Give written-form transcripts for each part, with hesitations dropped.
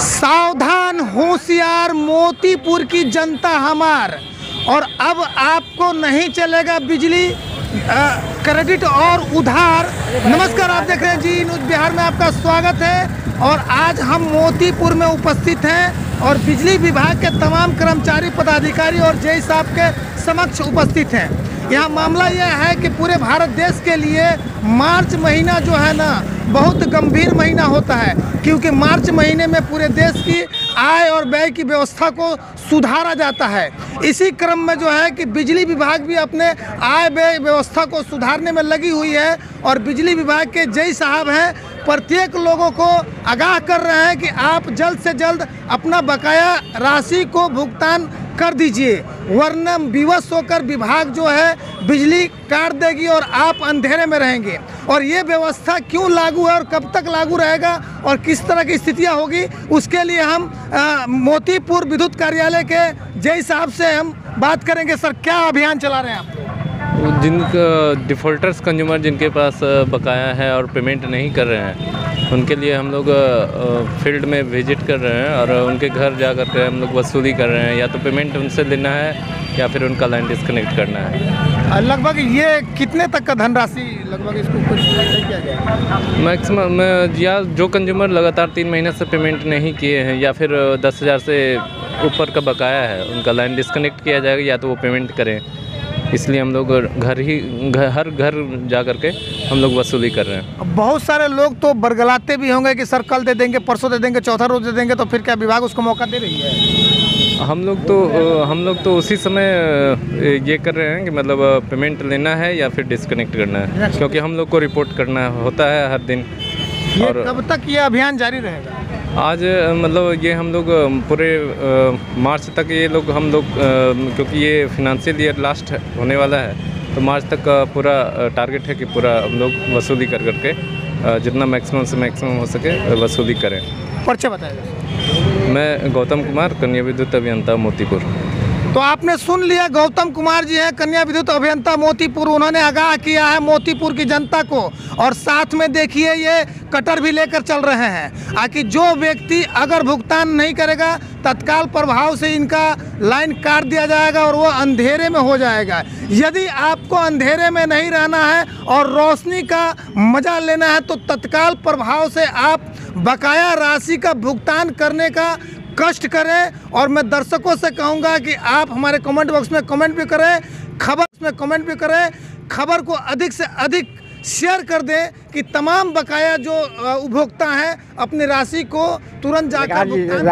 सावधान होशियार मोतीपुर की जनता हमार। और अब आपको नहीं चलेगा बिजली क्रेडिट और उधार। नमस्कार, आप देख रहे हैं जी न्यूज़ बिहार में, आपका स्वागत है। और आज हम मोतीपुर में उपस्थित हैं और बिजली विभाग के तमाम कर्मचारी पदाधिकारी और जय साहब के समक्ष उपस्थित हैं। यहाँ मामला यह है कि पूरे भारत देश के लिए मार्च महीना जो है ना बहुत गंभीर महीना होता है, क्योंकि मार्च महीने में पूरे देश की आय और व्यय की व्यवस्था को सुधारा जाता है। इसी क्रम में जो है कि बिजली विभाग भी अपने आय व्यय व्यवस्था को सुधारने में लगी हुई है। और बिजली विभाग के जय साहब हैं, प्रत्येक लोगों को आगाह कर रहे हैं कि आप जल्द से जल्द अपना बकाया राशि को भुगतान कर दीजिए, वरना विवश होकर विभाग जो है बिजली काट देगी और आप अंधेरे में रहेंगे। और ये व्यवस्था क्यों लागू है और कब तक लागू रहेगा और किस तरह की स्थितियां होगी, उसके लिए हम मोतीपुर विद्युत कार्यालय के जय साहब से हम बात करेंगे। सर, क्या अभियान चला रहे हैं आप? जिनका डिफ़ॉल्टर्स कंज्यूमर जिनके पास बकाया है और पेमेंट नहीं कर रहे हैं, उनके लिए हम लोग फील्ड में विजिट कर रहे हैं और उनके घर जा कर के हम लोग वसूली कर रहे हैं। या तो पेमेंट उनसे लेना है या फिर उनका लाइन डिस्कनेक्ट करना है। लगभग ये कितने तक का धनराशि लगभग इसको कुछ किया गया? मैक्सिमम या जो कंज्यूमर लगातार 3 महीने से पेमेंट नहीं किए हैं या फिर 10,000 से ऊपर का बकाया है, उनका लाइन डिस्कनेक्ट किया जाएगा या तो वो पेमेंट करें। इसलिए हम लोग हर घर जा कर के हम लोग वसूली कर रहे हैं। बहुत सारे लोग तो बरगलाते भी होंगे कि सर कल दे देंगे, परसों दे देंगे, चौथा रोज दे देंगे, तो फिर क्या विभाग उसको मौका दे रही है? हम लोग तो उसी समय ये कर रहे हैं कि मतलब पेमेंट लेना है या फिर डिस्कनेक्ट करना है, क्योंकि हम लोग को रिपोर्ट करना होता है हर दिन। और कब तक ये अभियान जारी रहेगा? आज मतलब ये हम लोग पूरे मार्च तक ये लोग हम लोग क्योंकि ये फिनंशियल ईयर लास्ट होने वाला है, तो मार्च तक का पूरा टारगेट है कि पूरा हम लोग वसूली कर करके जितना मैक्सिमम से मैक्सिमम हो सके वसूली करें। परिचय बताइएगा। मैं गौतम कुमार, कन्या विद्युत अभियंता, मोतीपुर। तो आपने सुन लिया, गौतम कुमार जी हैं, कन्या विद्युत अभियंता, मोतीपुर। उन्होंने आगाह किया है मोतीपुर की जनता को। और साथ में देखिए ये कटर भी लेकर चल रहे हैं कि जो व्यक्ति अगर भुगतान नहीं करेगा तत्काल प्रभाव से इनका लाइन काट दिया जाएगा और वो अंधेरे में हो जाएगा। यदि आपको अंधेरे में नहीं रहना है और रोशनी का मजा लेना है तो तत्काल प्रभाव से आप बकाया राशि का भुगतान करने का कष्ट करें। और मैं दर्शकों से कहूँगा कि आप हमारे कमेंट बॉक्स में कमेंट भी करें, खबर में कमेंट भी करें, खबर को अधिक से अधिक शेयर कर दें कि तमाम बकाया जो उपभोक्ता हैं अपनी राशि को तुरंत जाकर भुगतान।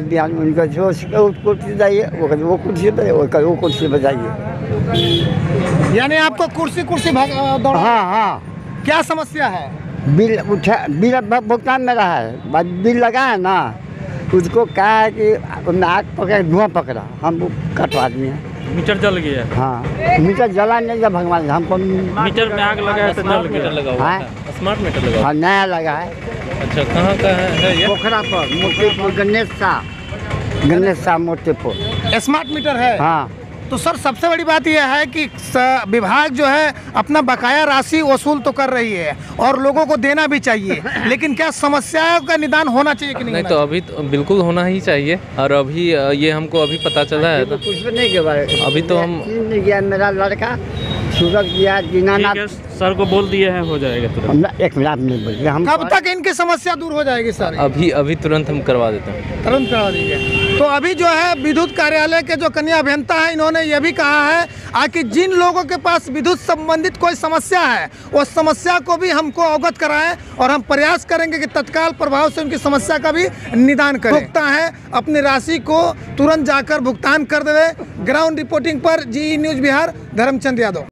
यानी आपको कुर्सी दौड़ा? हाँ। क्या समस्या है? बिल भुगतान में रहा है, बिल लगा है ना, उसको कहा है कि आग पकड़ा, धुआं पकड़ा, हम कटवा दिए। मीटर जल गया। हाँ, मीटर जला नहीं था भगवान, हमको मीटर में आग लगा है तो जल गया। स्मार्ट मीटर लगा? हाँ, नया लगा है। अच्छा, कहाँ का है ये? पोखरा पर, मोतीपुर, गणेश शाह मोतीपुर। स्मार्ट मीटर है? हाँ। तो सर, सबसे बड़ी बात यह है कि विभाग जो है अपना बकाया राशि वसूल तो कर रही है और लोगों को देना भी चाहिए, लेकिन क्या समस्याओं का निदान होना चाहिए कि नहीं? तो अभी तो बिल्कुल होना ही चाहिए। और अभी ये हमको अभी पता चला है तो कुछ भी नहीं के बारे में अभी तो हम गया, मेरा लड़का सूरज गया, दीनानाथ सर को बोल दिए हैं, हो जाएगा तुरंत। एक मिनट नहीं बोलिए। हम कब तक इनकी समस्या दूर हो जाएगी सर? अभी तुरंत हम करवा देते हैं, तुरंत करवा देंगे। तो अभी जो है विद्युत कार्यालय के जो कन्या अभियंता है, इन्होंने ये भी कहा है कि जिन लोगों के पास विद्युत संबंधित कोई समस्या है वो समस्या को भी हमको अवगत कराएं और हम प्रयास करेंगे कि तत्काल प्रभाव से उनकी समस्या का भी निदान करें। भुगतान है अपनी राशि को तुरंत जाकर भुगतान कर देवे। ग्राउंड रिपोर्टिंग पर जी न्यूज़ बिहार, धर्मचंद यादव।